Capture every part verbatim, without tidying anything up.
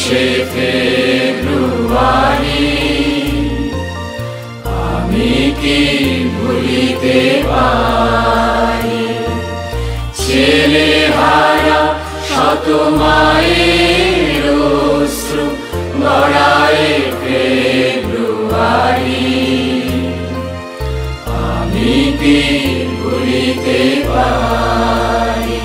একুশে ফেব্রুয়ারি আমি কি ভুলিতে পারি ছেলে হারা শত মায়ের অশ্রু গড়ায় ফেব্রুয়ারি আমি কি ভুলিতে পারি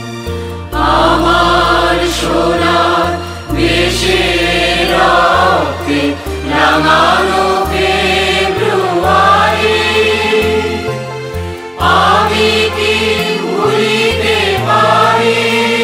আমার সোনার দেশের রক্তে রাঙানো ফেব্রুয়ারি আমি কি ভুলিতে পারি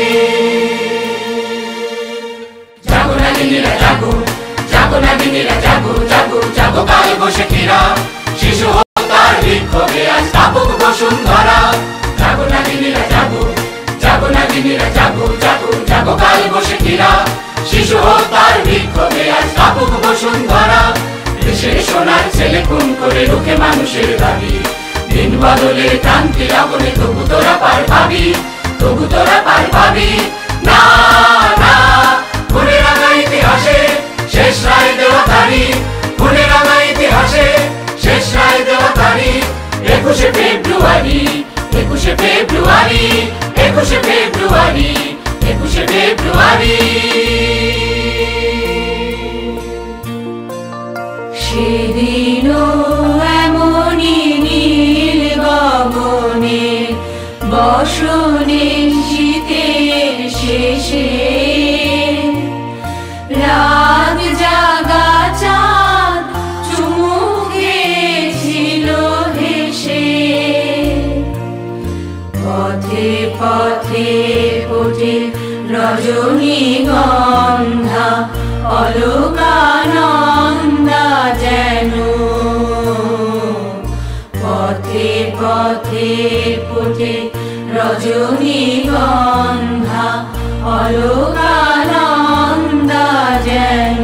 জাগো নাগিনীরা জাগো জাগো নাগিনীরা জাগো জাগো জাগো কাল বৈশাখীরা শিশু হত্যার বিক্ষোভে আজ কাপুক বসুন্ধরা জাগো নাগিনীরা জাগো জাগো নাগিনীরা জাগো জাগো জাগো কাল বৈশাখীরা শিশু হত্যার বিক্ষোভে আজ কাপুক বসুন্ধরা দেশের সোনার ছেলে খুন করে রুখে মানুষের দাবি দিন বদলের ক্রান্তির আগুনে তবু তোরা পার পাবি তবু তোরা পার পাবি না না খুনে রাঙা ইতিহাসে শেষ রায় দেওয়া তারিখ খুনে রাঙা ইতিহাসে শেষ রায় দেওয়া তারিখ একুশে ফেব্রুয়ারি একুশে ফেব্রুয়ারি একুশে ফেব্রুয়ারি একুশে ফেব্রুয়ারি সেদিনও এমনই নীল গগনে বসনে শীতের শেষে রাত জাগা চাঁদ চুমুকেছিল হেসে পথে পথে ফোটে রজনীগন্ধা অলকানন্দা যেন পথে পথে ফোটে রজনীগন্ধা অলকানন্দা যেন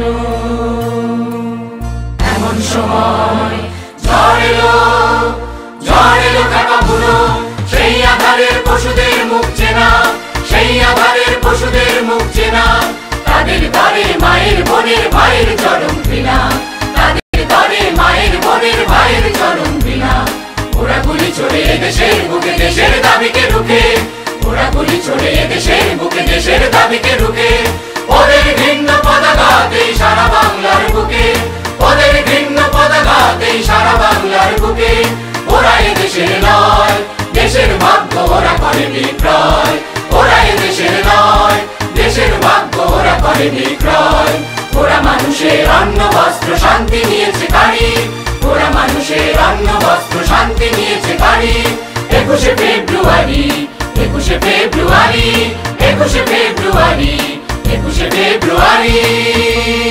এমন সময় ঝড় এলো ঝড় এলো কাকা বুনো সেই আধারের পশুদের মুখ চেনা সেই আধারের পশুদের মুখ চেনা তাদের দরে মায়ের বোনের ভাইয়ের চরম ঘৃণা তাদের দরে মায়ের বোনের ভাইয়ের চরম ঘৃণা ওরা গুলি ছড়ে দেশের বুকে দেশের দাবিকে রুখে ওরা গুলি ছড়ে দেশের বুকে দেশের দাবিকে রুখে ওদের ঘৃণ্য পতাকাতেই সারা বাংলার বুকে ওদের ঘৃণ্য পতাকাতেই সারা বাংলার বুকে ওরা এ দেশের নয় দেশের ভাগ্য ওরা করে বিক্রয় ওরা এ দেশের নয় দেশের ভাগ্য ওরা করে বিক্রয় ওরা মানুষের অন্ন বস্ত্র শান্তি নিয়েছে কারি ওরা মানুষের অন্ন বস্ত্র শান্তি নিয়েছে কারি একুশে ফেব্রুয়ারি একুশে ফেব্রুয়ারি একুশে ফেব্রুয়ারি একুশে ফেব্রুয়ারি